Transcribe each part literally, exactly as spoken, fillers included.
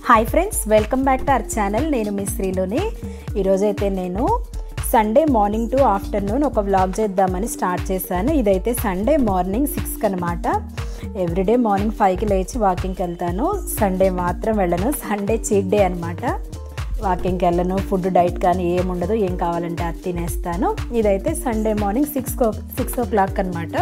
Hi friends, welcome back to our channel. నేను మీ శ్రీలోని. ఈరోజైతే నేను సండే మార్నింగ్ టు ఆఫ్టర్నూన్ ఒక వ్లాగ్ చేద్దామని స్టార్ట్ చేశాను. ఇదైతే సండే మార్నింగ్ సిక్స్కి అనమాట. ఎవ్రీడే మార్నింగ్ ఫైవ్కి లేచి వాకింగ్కి వెళ్తాను. సండే మాత్రం వెళ్ళను. సండే చీట్ డే అనమాట. వాకింగ్కి వెళ్ళను, ఫుడ్ డైట్ కానీ ఏముండదు, ఏం కావాలంటే అది తినేస్తాను. ఇదైతే Sunday morning six six o'clock అనమాట.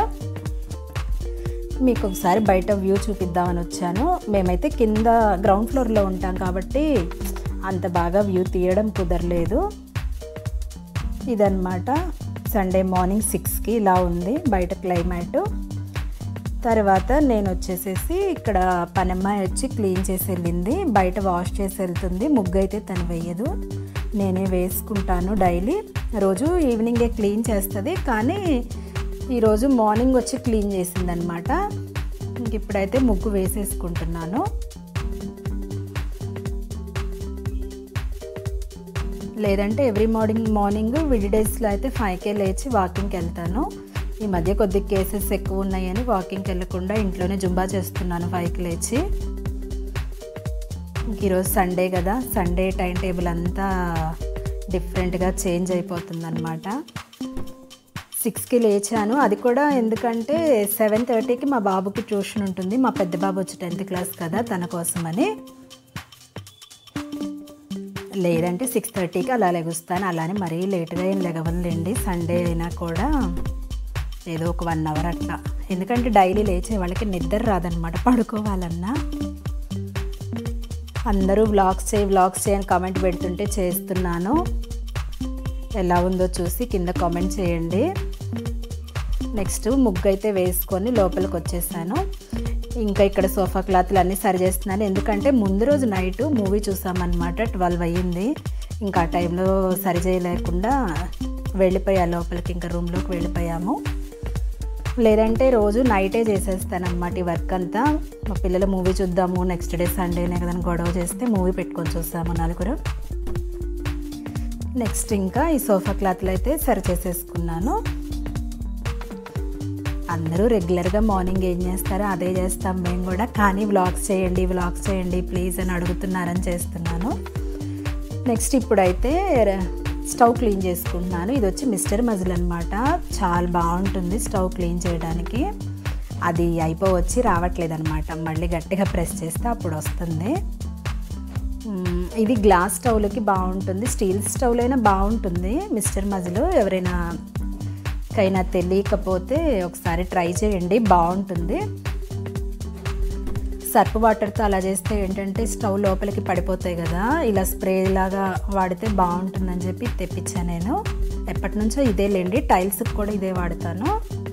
మీకు ఒకసారి బయట వ్యూ చూపిద్దామని వచ్చాను. మేమైతే కింద గ్రౌండ్ ఫ్లోర్లో ఉంటాం కాబట్టి అంత బాగా వ్యూ తీయడం కుదరలేదు. ఇదన్నమాట సండే మార్నింగ్ సిక్స్కి ఇలా ఉంది బయట క్లైమేట్. తర్వాత నేను వచ్చేసేసి ఇక్కడ పనమ్మాయి వచ్చి క్లీన్ చేసి వెళ్ళింది. బయట వాష్ చేసి వెళ్తుంది. ముగ్గు అయితే తను వేయదు, నేనే వేసుకుంటాను. డైలీ రోజు ఈవినింగే క్లీన్ చేస్తుంది, కానీ ఈరోజు మార్నింగ్ వచ్చి క్లీన్ చేసిందనమాట. ఇంక ఇప్పుడైతే ముగ్గు వేసేసుకుంటున్నాను. లేదంటే ఎవ్రీ మార్నింగ్ మార్నింగ్ విడి డేస్లో అయితే ఫైవ్కే లేచి వాకింగ్కి వెళ్తాను. ఈ మధ్య కొద్ది కేసెస్ ఎక్కువ ఉన్నాయని వాకింగ్కి వెళ్ళకుండా ఇంట్లోనే జుంబా చేస్తున్నాను ఫైవ్కి లేచి. ఇంక ఈరోజు సండే కదా, సండే టైం టేబుల్ అంతా డిఫరెంట్గా చేంజ్ అయిపోతుంది అనమాట. సిక్స్కి లేచాను. అది కూడా ఎందుకంటే సెవెన్ థర్టీకి మా బాబుకి ట్యూషన్ ఉంటుంది. మా పెద్ద బాబు వచ్చి టెన్త్ క్లాస్ కదా, తన కోసమని. లేదంటే సిక్స్ థర్టీకి అలా లెగుస్తాను. అలానే మరీ లేట్గా ఏం లెగవలేండి. సండే అయినా కూడా ఏదో ఒక వన్ అవర్ అట్లా. ఎందుకంటే డైలీ లేచే వాళ్ళకి నిద్ర రాదనమాట పడుకోవాలన్నా. అందరూ వ్లాగ్స్ చేయి వ్లాగ్స్ చేయని కామెంట్ పెడుతుంటే చేస్తున్నాను. ఎలా ఉందో చూసి కింద కామెంట్ చేయండి. నెక్స్ట్ ముగ్గు అయితే వేసుకొని లోపలికి వచ్చేసాను. ఇంకా ఇక్కడ సోఫా క్లాత్లు అన్నీ సరి చేస్తున్నాను. ఎందుకంటే ముందు రోజు నైట్ మూవీ చూసామన్నమాట. ట్వెల్వ్ అయ్యింది. ఇంకా ఆ టైంలో సరి చేయలేకుండా వెళ్ళిపోయా లోపలికి. ఇంకా రూమ్లోకి వెళ్ళిపోయాము. లేదంటే రోజు నైటే చేసేస్తాను అనమాట ఈ వర్క్ అంతా. మా పిల్లలు మూవీ చూద్దాము, నెక్స్ట్ డే సండేనే కదా గొడవ చేస్తే మూవీ పెట్టుకొని చూస్తాము నలుగురు. నెక్స్ట్ ఇంకా ఈ సోఫా క్లాత్లు అయితే సరి చేసేసుకున్నాను. అందరూ రెగ్యులర్గా మార్నింగ్ ఏం చేస్తారో అదే చేస్తాం మేము కూడా, కానీ వ్లాగ్స్ చేయండి వ్లాగ్స్ చేయండి ప్లీజ్ అని అడుగుతున్నారని చేస్తున్నాను. నెక్స్ట్ ఇప్పుడైతే స్టవ్ క్లీన్ చేసుకుంటున్నాను. ఇది వచ్చి మిస్టర్ మజిల్ అనమాట. చాలా బాగుంటుంది స్టవ్ క్లీన్ చేయడానికి. అది అయిపోవచ్చి రావట్లేదు అనమాట. మళ్ళీ గట్టిగా ప్రెస్ చేస్తే అప్పుడు వస్తుంది. ఇది గ్లాస్ స్టవ్లకి బాగుంటుంది, స్టీల్ స్టవ్లైనా బాగుంటుంది మిస్టర్ మజిల్. ఎవరైనా కైనా తెలియకపోతే ఒకసారి ట్రై చేయండి, బాగుంటుంది. సర్ఫ్ వాటర్తో అలా చేస్తే ఏంటంటే స్టవ్ లోపలికి పడిపోతాయి కదా, ఇలా స్ప్రే లాగా వాడితే బాగుంటుందని చెప్పి తెప్పించాను నేను. ఎప్పటి నుంచో ఇదే లేండి, టైల్స్కి కూడా ఇదే వాడతాను.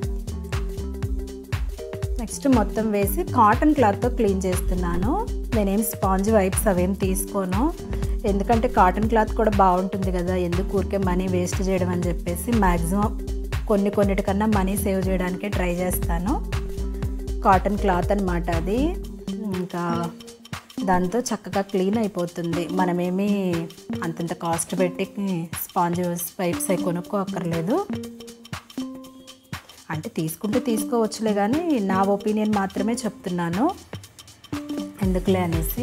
నెక్స్ట్ మొత్తం వేసి కాటన్ క్లాత్తో క్లీన్ చేస్తున్నాను. నేనేం స్పాంజ్ వైప్స్ అవేం తీసుకోను, ఎందుకంటే కాటన్ క్లాత్ కూడా బాగుంటుంది కదా, ఎందుకు ఊరికే మనీ వేస్ట్ చేయడం అని చెప్పేసి మ్యాక్సిమం కొన్ని కొన్నిటికన్నా మనీ సేవ్ చేయడానికే ట్రై చేస్తాను. కాటన్ క్లాత్ అనమాట అది. ఇంకా దాంతో చక్కగా క్లీన్ అయిపోతుంది. మనమేమి అంతంత కాస్ట్ పెట్టి స్పాంజ్ వైప్స్ అవి కొనుక్కోక్కర్లేదు. అంటే తీసుకుంటే తీసుకోవచ్చులే, కానీ నా ఒపీనియన్ మాత్రమే చెప్తున్నాను, ఎందుకులే అనేసి.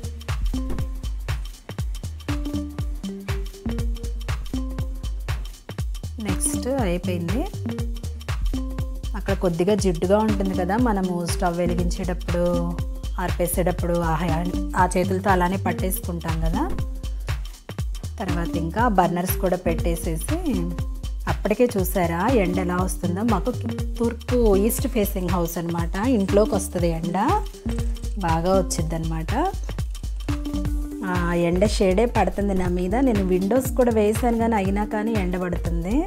నెక్స్ట్ అయిపోయింది. అక్కడ కొద్దిగా జిడ్డుగా ఉంటుంది కదా, మనము స్టవ్ వెలిగించేటప్పుడు ఆర్పేసేటప్పుడు ఆ చేతులతో అలానే పట్టేసుకుంటాం కదా. తర్వాత ఇంకా బర్నర్స్ కూడా పెట్టేసేసి, అప్పటికే చూసారా ఎండ ఎలా వస్తుందో. మాకు తూర్పు ఈస్ట్ ఫేసింగ్ హౌస్ అనమాట. ఇంట్లోకి వస్తుంది ఎండ, బాగా వచ్చింది అనమాట. ఎండ షేడే పడుతుంది నా మీద. నేను విండోస్ కూడా వేసాను కానీ అయినా కానీ ఎండ పడుతుంది.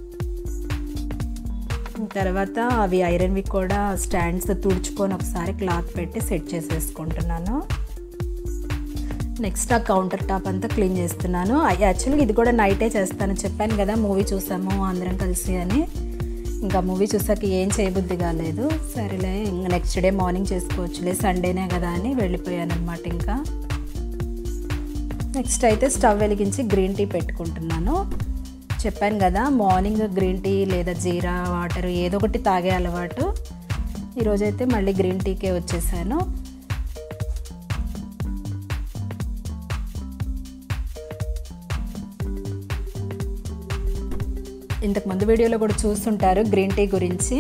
తర్వాత అవి ఐరన్వి కూడా స్టాండ్స్ తుడుచుకొని ఒకసారి క్లాత్ పెట్టి సెట్ చేసేసుకుంటున్నాను. నెక్స్ట్ ఆ కౌంటర్ టాప్ అంతా క్లీన్ చేస్తున్నాను. యాక్చువల్గా ఇది కూడా నైటే చేస్తాను, చెప్పాను కదా మూవీ చూసాము అందరం కలిసి అని. ఇంకా మూవీ చూసాక ఏం చేయబుద్ధి కాలేదు. సరేలే ఇంకా నెక్స్ట్ డే మార్నింగ్ చేసుకోవచ్చులే, సండేనే కదా అని వెళ్ళిపోయాను అనమాట. ఇంకా నెక్స్ట్ అయితే స్టవ్ వెలిగించి గ్రీన్ టీ పెట్టుకుంటున్నాను. చెప్పాను కదా మార్నింగ్ గ్రీన్ టీ లేదా జీరా వాటర్ ఏదో ఒకటి తాగే అలవాటు. ఈరోజైతే మళ్ళీ గ్రీన్ టీకే వచ్చేసాను. ఇంతకుముందు వీడియోలో కూడా చూస్తుంటారు గ్రీన్ టీ గురించి.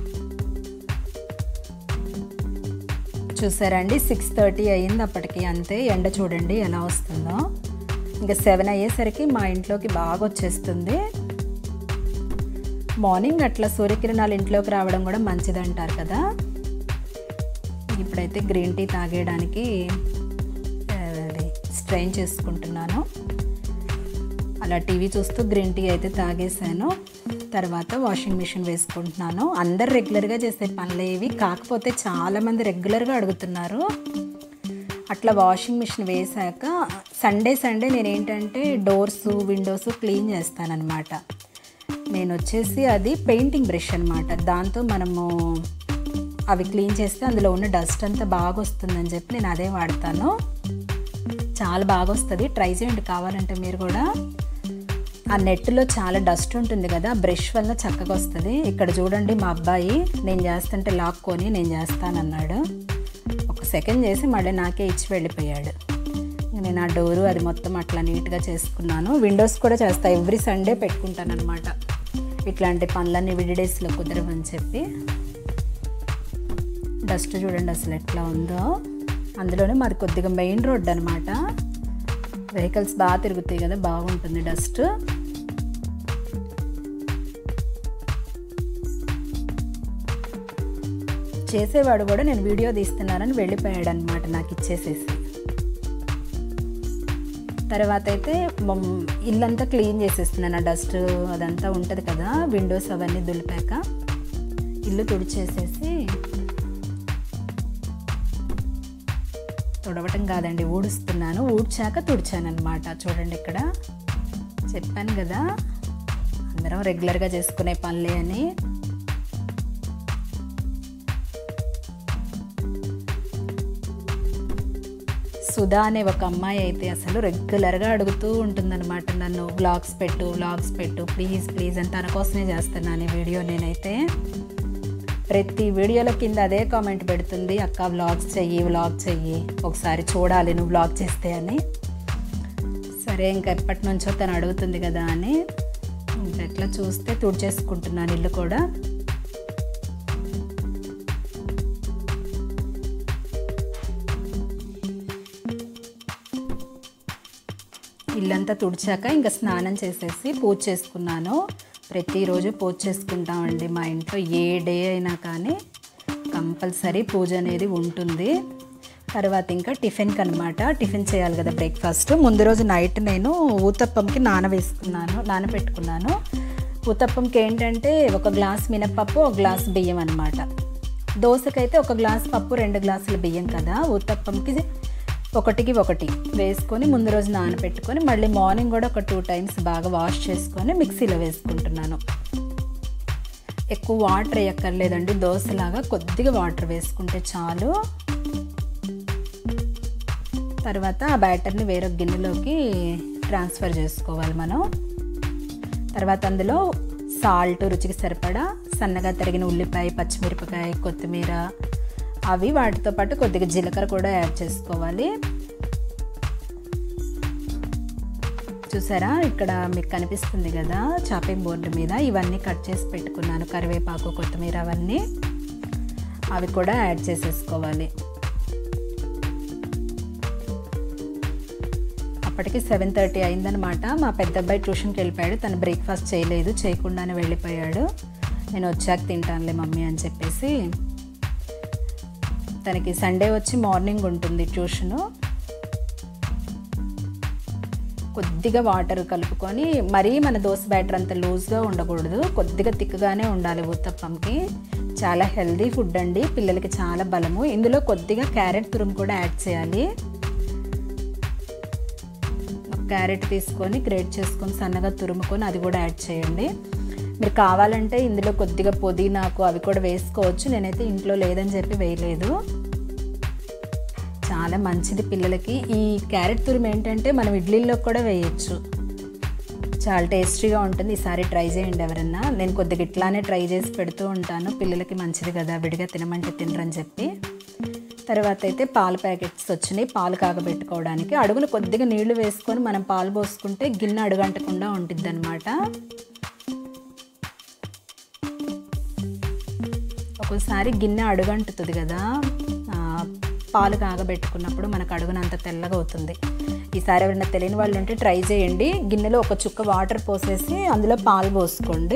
చూసారండి సిక్స్ థర్టీ అయ్యింది అప్పటికి, అంతే. ఎండ చూడండి ఎలా వస్తుందో. ఇంకా సెవెన్ అయ్యేసరికి మా ఇంట్లోకి బాగా వచ్చేస్తుంది. మార్నింగ్ అట్లా సూర్యకిరణాలు ఇంట్లోకి రావడం కూడా మంచిది అంటారు కదా. ఇప్పుడైతే గ్రీన్ టీ తాగేయడానికి స్ట్రెయిన్ చేసుకుంటున్నాను. అలా టీవీ చూస్తూ గ్రీన్ టీ అయితే తాగేసాను. తర్వాత వాషింగ్ మిషన్ వేసుకుంటున్నాను. అందరు రెగ్యులర్గా చేసే పనులు ఏవి, కాకపోతే చాలామంది రెగ్యులర్గా అడుగుతున్నారు. అట్లా వాషింగ్ మిషన్ వేసాక సండే సండే నేను ఏంటంటే డోర్స్ విండోస్ క్లీన్ చేస్తానన్నమాట. నేను వచ్చేసి అది పెయింటింగ్ బ్రష్ అనమాట. దాంతో మనము అవి క్లీన్ చేస్తే అందులో ఉన్న డస్ట్ అంతా బాగా వస్తుందని చెప్పి నేను అదే వాడతాను. చాలా బాగా వస్తుంది, ట్రై చేయండి కావాలంటే మీరు కూడా. ఆ నెట్లో చాలా డస్ట్ ఉంటుంది కదా, బ్రష్ వల్ల చక్కగా వస్తుంది. ఇక్కడ చూడండి మా అబ్బాయి నేను చేస్తుంటే లాక్కొని నేను చేస్తానన్నాడు. ఒక సెకండ్ చేసి మళ్ళీ నాకే ఇచ్చి వెళ్ళిపోయాడు. నేను ఆ డోరు అది మొత్తం అట్లా నీట్గా చేసుకున్నాను. విండోస్ కూడా చేస్తా, ఎవ్రీ సండే పెట్టుకుంటాను అనమాట. ఇట్లాంటి పనులన్నీ విడిడేస్లో కుదరవని చెప్పి. డస్ట్ చూడండి అసలు ఎట్లా ఉందో. అందులోనే మాది కొద్దిగా మెయిన్ రోడ్ అనమాట, వెహికల్స్ బాగా తిరుగుతాయి కదా, బాగుంటుంది డస్ట్. చేసేవాడు కూడా నేను వీడియో తీస్తున్నానని వెళ్ళిపోయాడు అనమాట నాకు ఇచ్చేసేసి. తర్వాత అయితే ఇల్లంతా క్లీన్ చేసేస్తున్నాను. ఆ డస్ట్ అదంతా ఉంటుంది కదా, విండోస్ అవన్నీ దులిపాక ఇల్లు తుడిచేసేసి, తుడవటం కాదండి ఊడుస్తున్నాను. ఊడ్చాక తుడిచాను అనమాట. చూడండి ఇక్కడ చెప్పాను కదా అందరం రెగ్యులర్గా చేసుకునే పనులే అని. సుధా అనే ఒక అమ్మాయి అయితే అసలు రెగ్యులర్గా అడుగుతూ ఉంటుందన్నమాట నన్ను, వ్లాగ్స్ పెట్టు వ్లాగ్స్ పెట్టు ప్లీజ్ ప్లీజ్ అని. తన కోసమే చేస్తున్నాను ఈ వీడియో. నేనైతే ప్రతి వీడియోలో కింద అదే కామెంట్ పెడుతుంది, అక్క వ్లాగ్స్ చెయ్యి వ్లాగ్ చెయ్యి, ఒకసారి చూడాలి నువ్వు వ్లాగ్ చేస్తే అని. సరే ఇంకా ఎప్పటి నుంచో తను అడుగుతుంది కదా అని ఇంకా ఎట్లా చూస్తే తుడిచేసుకుంటున్నాను ఇల్లు కూడా. ఇల్లంతా తుడిచాక ఇంకా స్నానం చేసేసి పూజ చేసుకున్నాను. ప్రతిరోజు పూజ చేసుకుంటామండి మా ఇంట్లో, ఏ డే అయినా కానీ కంపల్సరీ పూజ అనేది ఉంటుంది. తర్వాత ఇంకా టిఫిన్కి అనమాట, టిఫిన్ చేయాలి కదా బ్రేక్ఫాస్ట్. ముందు రోజు నైట్ నేను ఊతప్పంకి నానవేసుకున్నాను నానబెట్టుకున్నాను. ఊతప్పంకి ఏంటంటే ఒక గ్లాస్ మినప్పప్పు ఒక గ్లాస్ బియ్యం అనమాట. దోశకైతే ఒక గ్లాస్ పప్పు రెండు గ్లాసుల బియ్యం కదా, ఊతప్పంకి ఒకటికి ఒకటి వేసుకొని ముందు రోజు నానబెట్టుకొని మళ్ళీ మార్నింగ్ కూడా ఒక టూ టైమ్స్ బాగా వాష్ చేసుకొని మిక్సీలో వేసుకుంటున్నాను. ఎక్కువ వాటర్ వేయక్కర్లేదండి, దోశలాగా కొద్దిగా వాటర్ వేసుకుంటే చాలు. తర్వాత ఆ బ్యాటర్ని వేరొక గిన్నెలోకి ట్రాన్స్ఫర్ చేసుకోవాలి మనం. తర్వాత అందులో సాల్ట్ రుచికి సరిపడా, సన్నగా తరిగిన ఉల్లిపాయ పచ్చిమిరపకాయ కొత్తిమీర అవి, వాటితో పాటు కొద్దిగా జీలకర్ర కూడా యాడ్ చేసుకోవాలి. చూసారా ఇక్కడ మీకు కనిపిస్తుంది కదా చాపింగ్ బోర్డు మీద, ఇవన్నీ కట్ చేసి పెట్టుకున్నాను, కరివేపాకు కొత్తిమీర అవన్నీ, అవి కూడా యాడ్ చేసేసుకోవాలి. అప్పటికి సెవెన్ థర్టీ అయిందనమాట. మా పెద్ద అబ్బాయి ట్యూషన్కి వెళ్ళిపోయాడు, తను బ్రేక్ఫాస్ట్ చేయలేదు, చేయకుండానే వెళ్ళిపోయాడు. నేను వచ్చాక తింటానులే మమ్మీ అని చెప్పేసి. తనకి సండే వచ్చి మార్నింగ్ ఉంటుంది ట్యూషను. కొద్దిగా వాటర్ కలుపుకొని, మరీ మన దోశ బ్యాటర్ అంత లూజ్గా ఉండకూడదు, కొద్దిగా తిక్కుగానే ఉండాలి ఊతప్పంకి. చాలా హెల్దీ ఫుడ్ అండి, పిల్లలకి చాలా బలము. ఇందులో కొద్దిగా క్యారెట్ తురుము కూడా యాడ్ చేయాలి. క్యారెట్ తీసుకొని గ్రేట్ చేసుకొని సన్నగా తురుముకొని అది కూడా యాడ్ చేయండి. మీరు కావాలంటే ఇందులో కొద్దిగా పుదీనాకు అవి కూడా వేసుకోవచ్చు, నేనైతే ఇంట్లో లేదని చెప్పి వేయలేదు. చాలా మంచిది పిల్లలకి. ఈ క్యారెట్ తురుము ఏంటంటే మనం ఇడ్లీల్లో కూడా వేయచ్చు, చాలా టేస్టీగా ఉంటుంది. ఈసారి ట్రై చేయండి ఎవరన్నా. నేను కొద్దిగా ఇట్లానే ట్రై చేసి పెడుతూ ఉంటాను, పిల్లలకి మంచిది కదా, విడిగా తినమంటే తినరని చెప్పి. తర్వాత అయితే పాల ప్యాకెట్స్ వచ్చినాయి పాలు కాగబెట్టుకోవడానికి. అడుగులు కొద్దిగా నీళ్లు వేసుకొని మనం పాలు పోసుకుంటే గిన్నె అడుగంటకుండా ఉంటుంది అనమాట. ఒక్కోసారి గిన్నె అడుగంటుతుంది కదా, పాలు కాగబెట్టుకున్నప్పుడు మనకు అడుగునంత తెల్లగా అవుతుంది. ఈసారి ఎవరైనా తెలియని వాళ్ళు ఉంటే ట్రై చేయండి. గిన్నెలో ఒక చుక్క వాటర్ పోసేసి అందులో పాలు పోసుకోండి.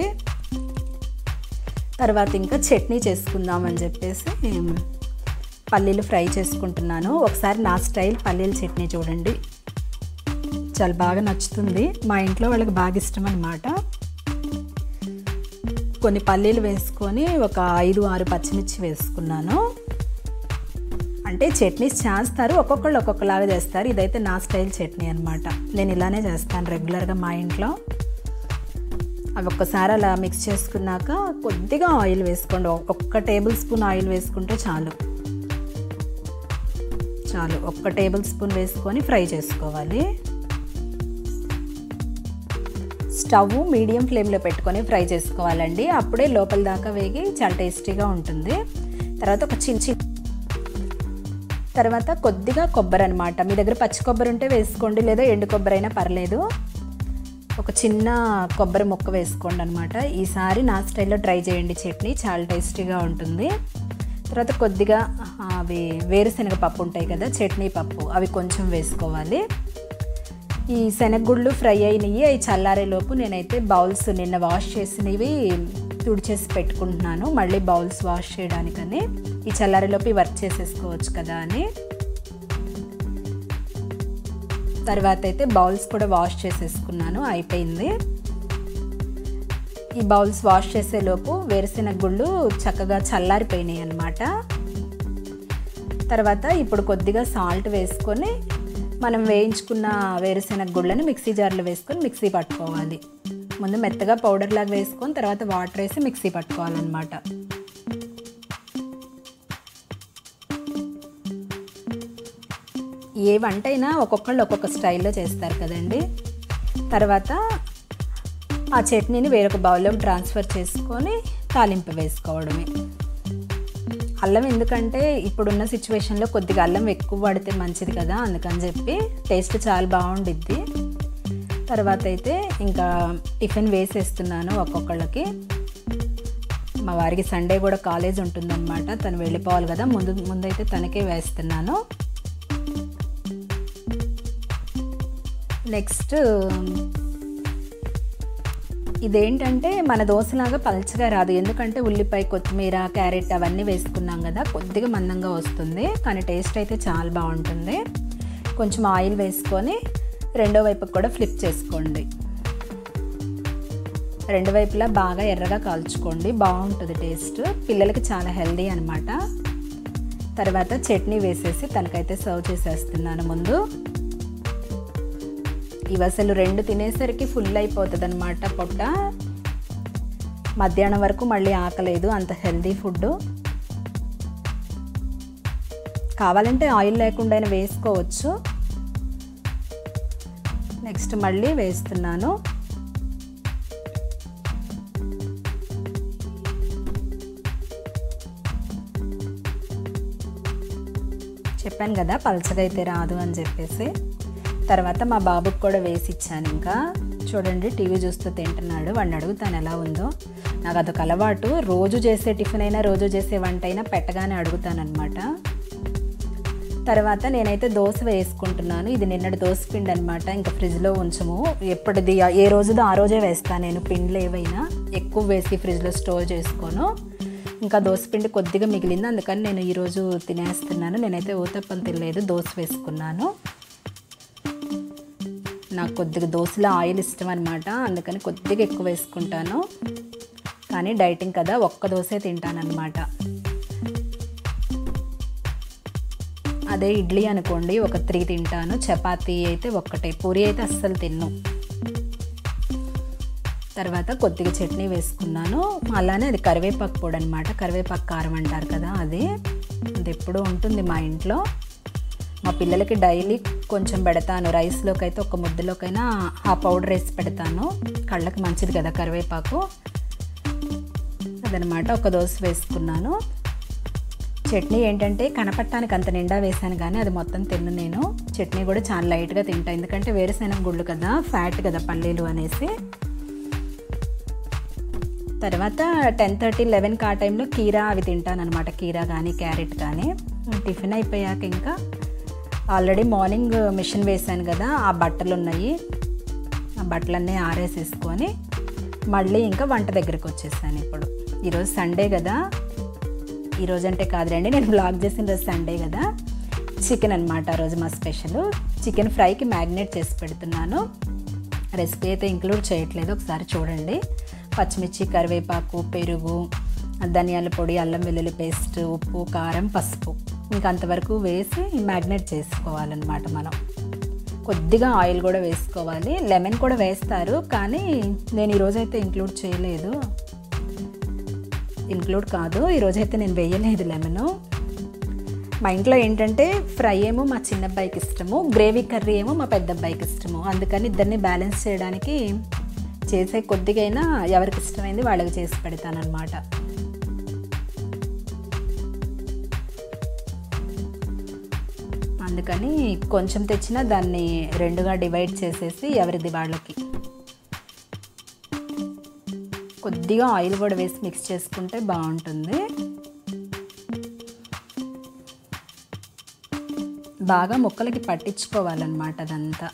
తర్వాత ఇంకా చట్నీ చేసుకుందామని చెప్పేసి పల్లీలు ఫ్రై చేసుకుంటున్నాను. ఒకసారి నా స్టైల్ పల్లీల చట్నీ చూడండి, చాలా బాగా నచ్చుతుంది. మా ఇంట్లో వాళ్ళకి బాగా ఇష్టం అన్నమాట. కొన్ని పల్లీలు వేసుకొని ఒక ఐదు ఆరు పచ్చిమిర్చి వేసుకున్నాను. అంటే చట్నీస్ చేస్తారు, ఒక్కొక్కళ్ళు ఒక్కొక్కలాగా చేస్తారు. ఇదైతే నా స్టైల్ చట్నీ అనమాట. నేను ఇలానే చేస్తాను రెగ్యులర్గా మా ఇంట్లో. అవి ఒక్కసారి అలా మిక్స్ చేసుకున్నాక కొద్దిగా ఆయిల్ వేసుకోండి. ఒక్క టేబుల్ స్పూన్ ఆయిల్ వేసుకుంటే చాలు చాలు ఒక్క టేబుల్ స్పూన్ వేసుకొని ఫ్రై చేసుకోవాలి. స్టవ్ మీడియం ఫ్లేమ్లో పెట్టుకొని ఫ్రై చేసుకోవాలండి. అప్పుడే లోపల దాకా వేగి చాలా టేస్టీగా ఉంటుంది. తర్వాత ఒక చిన్న చిన్న తర్వాత కొద్దిగా కొబ్బరి అనమాట. మీ దగ్గర పచ్చి కొబ్బరి ఉంటే వేసుకోండి, లేదా ఎండు కొబ్బరి అయినా పర్లేదు. ఒక చిన్న కొబ్బరి ముక్క వేసుకోండి అనమాట. ఈసారి నా స్టైల్లో ట్రై చేయండి, చట్నీ చాలా టేస్టీగా ఉంటుంది. తర్వాత కొద్దిగా అవి వేరుశనగ పప్పు ఉంటాయి కదా, చట్నీ పప్పు, అవి కొంచెం వేసుకోవాలి. ఈ శనగగుళ్ళు ఫ్రై అయినవి అవి చల్లారేలోపు నేనైతే బౌల్స్ నిన్న వాష్ చేసినవి తుడిచేసి పెట్టుకుంటున్నాను, మళ్ళీ బౌల్స్ వాష్ చేయడానికని. ఈ చల్లారేలోపు వర్క్ చేసేసుకోవచ్చు కదా అని. తర్వాత అయితే బౌల్స్ కూడా వాష్ చేసేసుకున్నాను, అయిపోయింది. ఈ బౌల్స్ వాష్ చేసేలోపు వేరుశెనగ గుళ్ళు చక్కగా చల్లారిపోయినాయి అన్నమాట. తర్వాత ఇప్పుడు కొద్దిగా సాల్ట్ వేసుకొని మనం వేయించుకున్న వేరుశెనగ గుళ్ళని మిక్సీ జార్లో వేసుకొని మిక్సీ పట్టుకోవాలి. ముందు మెత్తగా పౌడర్ లాగా వేసుకొని తర్వాత వాటర్ వేసి మిక్సీ పట్టుకోవాలన్నమాట. ఏ వంట అయినా ఒక్కొక్కళ్ళు ఒక్కొక్క స్టైల్లో చేస్తారు కదండి. తర్వాత ఆ చట్నీని వేరొక బౌల్లోకి ట్రాన్స్ఫర్ చేసుకొని తాలింపు వేసుకోవడమే. అల్లం ఎందుకంటే ఇప్పుడున్న సిచ్యువేషన్లో కొద్దిగా అల్లం ఎక్కువ పడితే మంచిది కదా, అందుకని చెప్పి టేస్ట్ చాలా బాగుండిద్ది. తర్వాత అయితే ఇంకా టిఫిన్ వేసేస్తున్నాను ఒక్కొక్కళ్ళకి. మా వారికి సండే కూడా కాలేజ్ ఉంటుందన్నమాట, తను వెళ్ళిపోవాలి కదా, ముందు ముందైతే తనకే వేస్తున్నాను. నెక్స్ట్ ఇదేంటంటే మన దోశలాగా పల్చగా రాదు, ఎందుకంటే ఉల్లిపాయ, కొత్తిమీర, క్యారెట్ అవన్నీ వేసుకున్నాం కదా, కొద్దిగా మందంగా వస్తుంది. కానీ టేస్ట్ అయితే చాలా బాగుంటుంది. కొంచెం ఆయిల్ వేసుకొని రెండో వైపుకి కూడా ఫ్లిప్ చేసుకోండి. రెండు వైపులా బాగా ఎర్రగా కాల్చుకోండి, బాగుంటుంది టేస్ట్. పిల్లలకి చాలా హెల్దీ అనమాట. తర్వాత చట్నీ వేసేసి తనకైతే సర్వ్ చేసేస్తున్నాను ముందు. ఇవి అసలు రెండు తినేసరికి ఫుల్ అయిపోతుంది అనమాట పొట్ట. మధ్యాహ్నం వరకు మళ్ళీ ఆకలేదు, అంత హెల్దీ ఫుడ్. కావాలంటే ఆయిల్ లేకుండా వేసుకోవచ్చు. నెక్స్ట్ మళ్ళీ వేస్తున్నాను. చెప్పాను కదా పల్చగా అయితే రాదు అని చెప్పేసి. తర్వాత మా బాబుకి కూడా వేసి ఇచ్చాను. ఇంకా చూడండి టీవీ చూస్తూ తింటున్నాడు. వాడిని అడుగుతాను ఎలా ఉందో. నాకు అదొక అలవాటు, రోజు చేసే టిఫిన్ అయినా రోజు చేసే వంట అయినా పెట్టగానే అడుగుతానమాట. తర్వాత నేనైతే దోశ వేసుకుంటున్నాను. ఇది నిన్నటి దోశ పిండి అనమాట, ఇంకా ఫ్రిడ్జ్లో ఉంచము. ఎప్పటిది ఏ రోజుదో ఆ రోజే వేస్తాను నేను. పిండిలు ఏవైనా ఎక్కువ వేసి ఫ్రిడ్జ్లో స్టోర్ చేసుకోను. ఇంకా దోశపిండి కొద్దిగా మిగిలింది, అందుకని నేను ఈరోజు తినేస్తున్నాను. నేనైతే ఊతప్పం తినలేదు, దోశ వేసుకున్నాను. నాకు కొద్దిగా దోశలో ఆయిల్ ఇష్టం అనమాట, అందుకని కొద్దిగా ఎక్కువ వేసుకుంటాను. కానీ డైటింగ్ కదా, ఒక్క దోశే తింటాను అనమాట. అదే ఇడ్లీ అనుకోండి ఒక త్రీ తింటాను, చపాతీ అయితే ఒక్కటే, పూరి అయితే అస్సలు తిన్ను. తర్వాత కొద్దిగా చట్నీ వేసుకున్నాను. అలానే అది కరివేపాకు పొడి అనమాట, కరివేపాకు కారం అంటారు కదా, అది అది ఎప్పుడూ ఉంటుంది మా ఇంట్లో. మా పిల్లలకి డైలీ కొంచెం పెడతాను, రైస్లోకి అయితే ఒక ముద్దలోకైనా ఆ పౌడర్ వేసి పెడతాను, కళ్ళకి మంచిది కదా కరివేపాకు. అదనమాట. ఒక దోశ వేసుకున్నాను. చట్నీ ఏంటంటే కనపట్టానికి అంత నిండా వేసాను కానీ అది మొత్తం తిన్ను నేను. చట్నీ కూడా చాలా లైట్గా తింటాను, ఎందుకంటే వేరుశెనగ గుళ్ళు కదా, ఫ్యాట్ కదా పల్లీలు అనేసి. తర్వాత టెన్ థర్టీ లెవెన్కి ఆ టైంలో కీరా అవి తింటాను అనమాట, కీరా కానీ క్యారెట్ కానీ. టిఫిన్ అయిపోయాక ఇంకా ఆల్రెడీ మార్నింగ్ మిషన్ వేసాను కదా, ఆ బట్టలు ఉన్నాయి, ఆ బట్టలన్నీ ఆరేసేసుకొని మళ్ళీ ఇంకా వంట దగ్గరికి వచ్చేసాను. ఇప్పుడు ఈరోజు సండే కదా, ఈరోజు అంటే కాదులేండి నేను బ్లాగ్ చేసిన రోజు సండే కదా, చికెన్ అనమాట ఆ రోజు మా స్పెషల్. చికెన్ ఫ్రైకి మ్యారినేట్ చేసి పెడుతున్నాను. రెసిపీ అయితే ఇంక్లూడ్ చేయట్లేదు, ఒకసారి చూడండి. పచ్చిమిర్చి, కరివేపాకు, పెరుగు, ధనియాల పొడి, అల్లం వెల్లుల్లి పేస్ట్, ఉప్పు, కారం, పసుపు ఇంకా అంతవరకు వేసి మ్యారినేట్ చేసుకోవాలన్నమాట. మనం కొద్దిగా ఆయిల్ కూడా వేసుకోవాలి. లెమన్ కూడా వేస్తారు కానీ నేను ఈరోజైతే ఇంక్లూడ్ చేయలేదు, ఇంక్లూడ్ కాదు ఈరోజైతే నేను వేయలేదు లెమను. మా ఇంట్లో ఏంటంటే ఫ్రై ఏమో మా చిన్న అబ్బాయికి ఇష్టము, గ్రేవీ కర్రీ ఏమో మా పెద్ద అబ్బాయికి ఇష్టము. అందుకని ఇద్దరిని బ్యాలెన్స్ చేయడానికి చేసే కొద్దిగైనా ఎవరికి ఇష్టమైంది వాళ్ళకి చేసి పెడతానన్నమాట. అందుకని కొంచెం తెచ్చినా దాన్ని రెండుగా డివైడ్ చేసేసి ఎవరిది వాళ్ళకి. కొద్దిగా ఆయిల్ కూడా వేసి మిక్స్ చేసుకుంటే బాగుంటుంది. బాగా ముక్కలకి పట్టించుకోవాలన్నమాట అదంతా.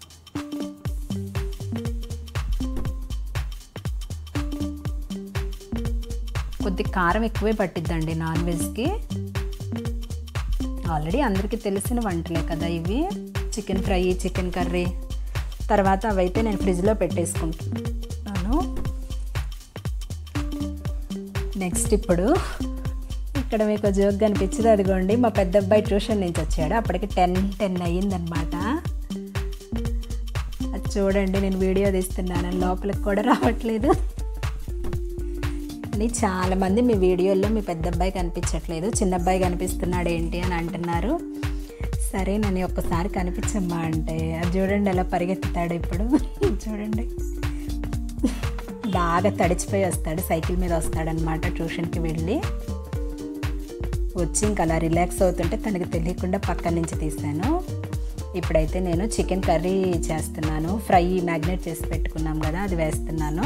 కొద్ది కారం ఎక్కువే పట్టిద్దండి నాన్ వెజ్కి. ఆల్రెడీ అందరికీ తెలిసిన వంటలే కదా ఇవి, చికెన్ ఫ్రై, చికెన్ కర్రీ. తర్వాత అవైతే నేను ఫ్రిడ్జ్లో పెట్టేసుకుంటున్నాను. నెక్స్ట్ ఇప్పుడు ఇక్కడ మీకు జోక్ కనిపించింది, అదిగోండి మా పెద్ద అబ్బాయి ట్యూషన్ నుంచి వచ్చాడు. అప్పటికి టెన్ టెన్ అయ్యిందనమాట. అది చూడండి, నేను వీడియో తీస్తున్నాను, లోపలికి కూడా రావట్లేదు అని చాలామంది మీ వీడియోల్లో మీ పెద్ద అబ్బాయి కనిపించట్లేదు, చిన్న అబ్బాయి కనిపిస్తున్నాడు ఏంటి అని అంటున్నారు. సరే నన్ను ఒక్కసారి కనిపించమ్మా అంటే అది చూడండి ఎలా పరిగెత్తుతాడు ఇప్పుడు. చూడండి బాగా తడిచిపోయి వస్తాడు, సైకిల్ మీద వస్తాడనమాట ట్యూషన్కి వెళ్ళి. వచ్చి ఇంకా అలా రిలాక్స్ అవుతుంటే తనకు తెలియకుండా పక్కన నుంచి తీసాను. ఇప్పుడైతే నేను చికెన్ కర్రీ చేస్తున్నాను. ఫ్రై మ్యాగ్నేట్ చేసి పెట్టుకున్నాం కదా, అది వేస్తున్నాను.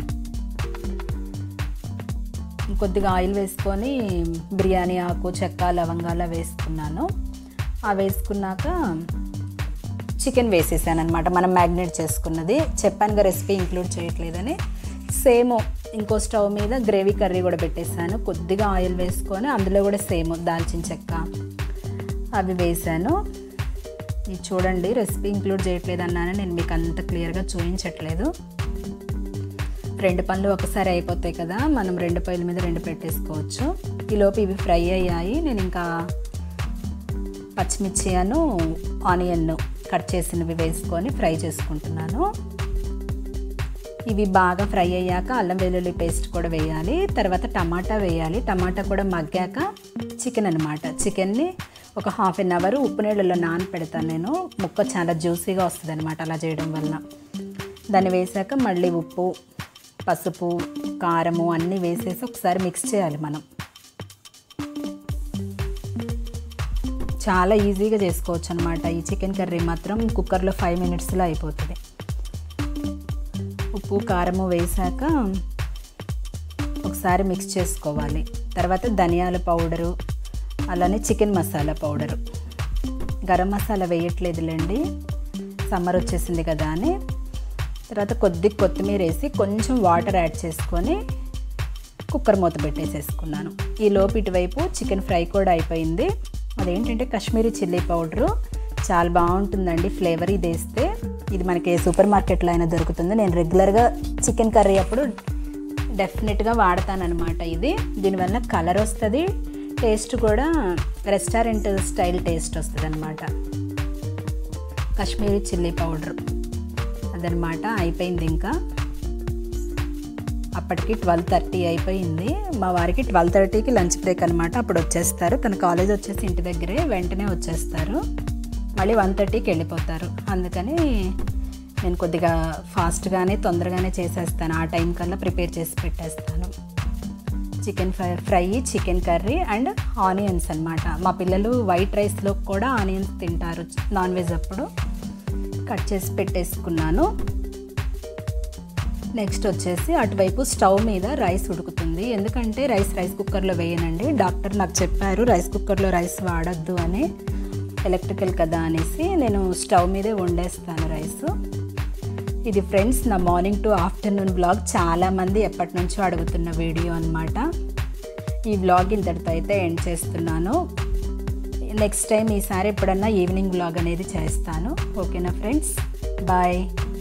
కొద్దిగా ఆయిల్ వేసుకొని బిర్యానీ ఆకు, చెక్క, లవంగాల వేసుకున్నాను. ఆ వేసుకున్నాక చికెన్ వేసేసాను అనమాట, మనం మ్యాగ్నేట్ చేసుకున్నది. చెప్పానుగా రెసిపీ ఇంక్లూడ్ చేయట్లేదని. సేమ్ ఇంకో స్టవ్ మీద గ్రేవీ కర్రీ కూడా పెట్టేసాను. కొద్దిగా ఆయిల్ వేసుకొని అందులో కూడా సేమ్ దాల్చిన చెక్క అవి వేసాను. ఇది చూడండి, రెసిపీ ఇంక్లూడ్ చేయట్లేదు అన్నాను, నేను మీకు అంత క్లియర్గా చూపించట్లేదు. రెండు పనులు ఒకసారి అయిపోతాయి కదా, మనం రెండు పొయ్యిల మీద రెండు పెట్టేసుకోవచ్చు. ఈలోపు ఇవి ఫ్రై అయ్యాయి. నేను ఇంకా పచ్చిమిర్చి అను ఆనియన్ కట్ చేసినవి వేసుకొని ఫ్రై చేసుకుంటున్నాను. ఇవి బాగా ఫ్రై అయ్యాక అల్లం వెల్లుల్లి పేస్ట్ కూడా వేయాలి. తర్వాత టమాటా వేయాలి. టమాటా కూడా మగ్గాక చికెన్ అనమాట, చికెన్ని ఒక హాఫ్ అన్ అవర్ ఉప్పు నీళ్ళలో నానపెడతాను నేను. ముక్క చాలా జ్యూసీగా వస్తుంది అనమాట అలా చేయడం వల్ల. దాన్ని వేసాక మళ్ళీ ఉప్పు, పసుపు, కారము అన్నీ వేసేసి ఒకసారి మిక్స్ చేయాలి మనం. చాలా ఈజీగా చేసుకోవచ్చు అనమాట ఈ చికెన్ కర్రీ మాత్రం. కుక్కర్లో ఫైవ్ మినిట్స్లో అయిపోతుంది. ఉప్పు, కారము వేసాక ఒకసారి మిక్స్ చేసుకోవాలి. తర్వాత ధనియాల పౌడరు, అలానే చికెన్ మసాలా పౌడరు. గరం మసాలా వేయట్లేదులేండి, సమ్మర్ వచ్చేసింది కదా అని. తర్వాత కొద్ది కొత్తిమీర వేసి కొంచెం వాటర్ యాడ్ చేసుకొని కుక్కర్ మూత పెట్టేసేసుకున్నాను. ఈ లోపు ఇటువైపు చికెన్ ఫ్రై కూడా అయిపోయింది. అదేంటంటే కాశ్మీరీ చిల్లీ పౌడరు, చాలా బాగుంటుందండి ఫ్లేవర్. ఇది వేస్తే ఇది మనకి సూపర్ మార్కెట్లో అయినా దొరుకుతుంది. నేను రెగ్యులర్గా చికెన్ కర్రీ అప్పుడు డెఫినెట్గా వాడతానన్నమాట ఇది. దీనివల్ల కలర్ వస్తుంది, టేస్ట్ కూడా రెస్టారెంట్ స్టైల్ టేస్ట్ వస్తుంది అనమాట. కాశ్మీరీ చిల్లీ పౌడర్ అదనమాట. అయిపోయింది ఇంకా. అప్పటికి ట్వెల్వ్ థర్టీ అయిపోయింది. మా వారికి ట్వెల్వ్ థర్టీకి లంచ్ బ్రేక్ అనమాట, అప్పుడు వచ్చేస్తారు. తన కాలేజ్ వచ్చేసి ఇంటి దగ్గరే వెంటనే వచ్చేస్తారు. మళ్ళీ వన్ థర్టీకి వెళ్ళిపోతారు. అందుకని నేను కొద్దిగా ఫాస్ట్గానే తొందరగానే చేసేస్తాను. ఆ టైం కల్లా ప్రిపేర్ చేసి పెట్టేస్తాను. Chicken fry fry chicken curry and onions అనమాట. మా పిల్లలు వైట్ రైస్లో కూడా ఆనియన్స్ తింటారు నాన్ వెజ్ అప్పుడు. కట్ చేసి పెట్టేసుకున్నాను. నెక్స్ట్ వచ్చేసి అటువైపు స్టవ్ మీద రైస్ ఉడుకుతుంది. ఎందుకంటే రైస్ రైస్ కుక్కర్లో వేయనండి, డాక్టర్ నాకు చెప్పారు రైస్ కుక్కర్లో రైస్ వాడద్దు అని, ఎలక్ట్రికల్ కదా అనేసి నేను స్టవ్ మీదే వండేస్తాను రైస్. ఇది ఫ్రెండ్స్ నా మార్నింగ్ టు ఆఫ్టర్నూన్ బ్లాగ్. చాలామంది ఎప్పటి నుంచో అడుగుతున్న వీడియో అనమాట. ఈ బ్లాగ్ ఇంతటితో అయితే ఎండ్ చేస్తున్నాను. నెక్స్ట్ టైం ఈసారి ఎప్పుడన్నా ఈవినింగ్ బ్లాగ్ అనేది చేస్తాను. ఓకేనా ఫ్రెండ్స్, బాయ్.